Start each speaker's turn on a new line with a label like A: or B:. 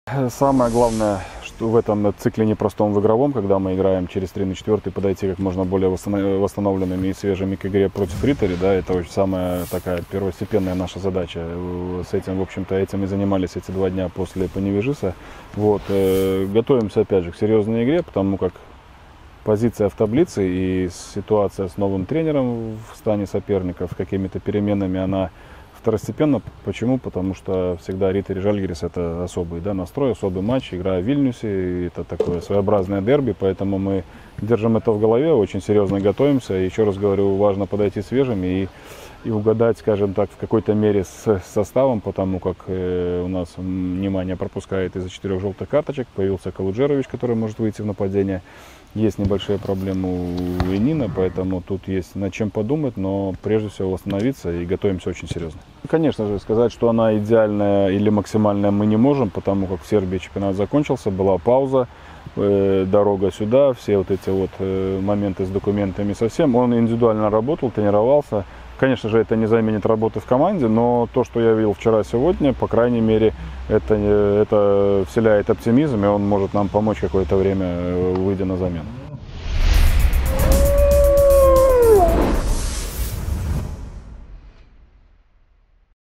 A: Самое главное, что в этом цикле непростом в игровом, когда мы играем через 3 на 4, подойти как можно более восстановленными и свежими к игре против Риттери, да, это очень самая такая первостепенная наша задача. С этим, в общем-то, этим и занимались эти 2 дня после Паневежиса. Вот, готовимся, опять же, к серьезной игре, потому как позиция в таблице и ситуация с новым тренером в стане соперников, какими-то переменами, она второстепенно. Почему? Потому что всегда Риттери Жальгирис — это особый, да, настрой, особый матч, игра в Вильнюсе, это такое своеобразное дерби, поэтому мы держим это в голове, очень серьезно готовимся. И еще раз говорю, важно подойти свежими и угадать, скажем так, в какой-то мере с составом, потому как у нас внимание пропускает из-за 4 желтых карточек, появился Калуджерович, который может выйти в нападение. Есть небольшие проблемы у Ленина, поэтому тут есть над чем подумать, но прежде всего восстановиться и готовимся очень серьезно. Конечно же, сказать, что она идеальная или максимальная, мы не можем, потому как в Сербии чемпионат закончился, была пауза, дорога сюда, все вот эти вот моменты с документами совсем. Он индивидуально работал, тренировался. Конечно же, это не заменит работы в команде, но то, что я видел вчера-сегодня, по крайней мере, это вселяет оптимизм, и он может нам помочь какое-то время, выйдя на замену.